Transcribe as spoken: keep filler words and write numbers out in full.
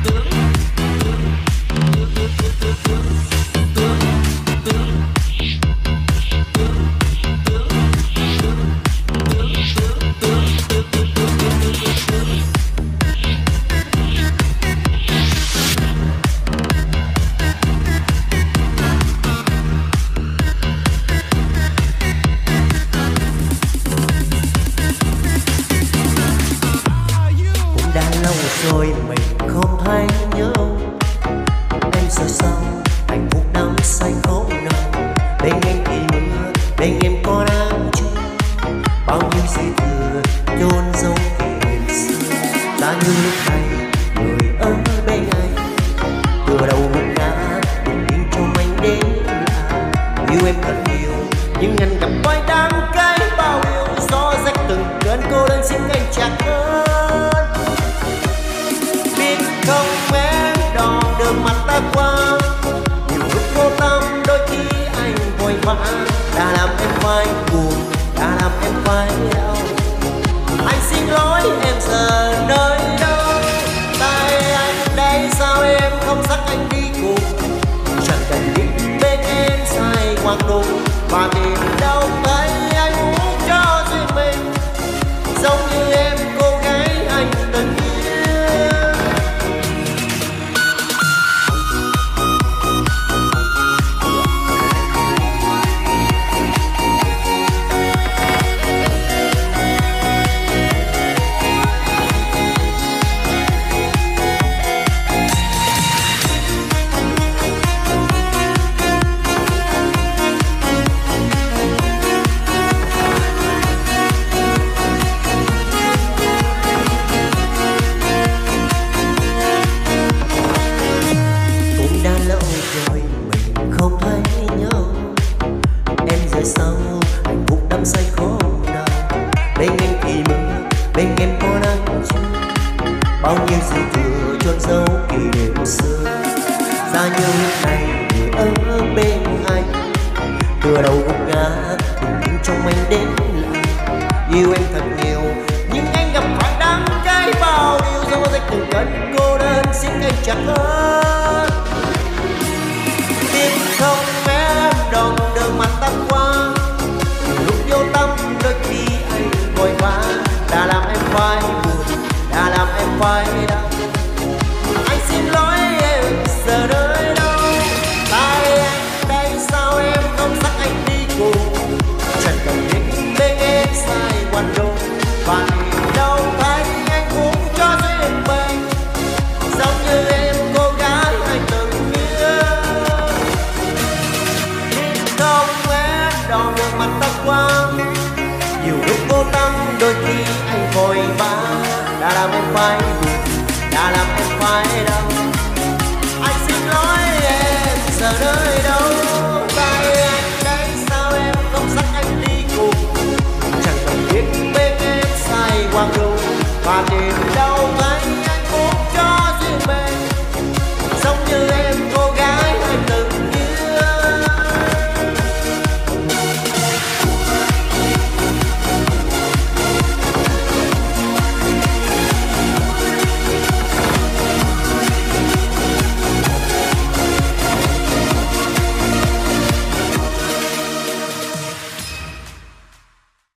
Rồi mình không thấy nhau, em sợ sao hạnh phúc đắm say khổ nào. Bên em thì mưa, bên em có nắng chưa, bao nhiêu dư thừa chôn giấu kỷ xưa. Ta như lúc này người ở bên anh, từ đầu ngân nga bình yên trong anh đến là yêu em thật nhiều, nhưng anh gặp quay đắng cay bao điều gió rách từng cơn cô đơn xin anh chặt hơn. Không em đò đường mặt ta qua, nhiều lúc vô tâm đôi khi anh vội vã đã làm em phải buồn, đã làm em phải đau. Anh xin lỗi em giờ nơi đâu, tại anh đây sao em không dắt anh đi cùng. Chẳng cần biết bên em sai quang đồ và tìm đâu thấy anh muốn cho riêng mình, giống như em cô gái anh từng yêu. Không thấy nhau em rời sau hạnh phúc đắm say khổ nào. Bên em thì mưa, bên em có nắng chưa, bao nhiêu dư thừa chôn giấu kỷ niệm xưa. Ra như lúc này người ở bên anh, từ đầu gục ngã bình yên trong anh đến là yêu em thật nhiều, nhưng anh gặp phải đắng cay bao điều gió rách từng cơn cô đơn xin anh chặt hơn. Biết không em đòn đường mặt ta qua, lúc vô tâm đôi khi anh vội vã đã làm em phải buồn, đã làm em phải đau. Anh xin lỗi em giờ nơi đâu, tại anh đây sao em không dắt anh đi cùng. Chẳng cần biết bên em sai quan đồ và đâu thấy anh muốn cho riêng mình, giống như em cô gái anh từng đò đường mặt ta qua. Nhiều lúc vô tâm đôi khi anh vội vã đã làm em phải buồn, đã làm em phải đau. Anh xin lỗi em giờ nơi đâu, tại anh đây sao em không dắt anh đi cùng. Chẳng cần biết bên em sai quang đồ và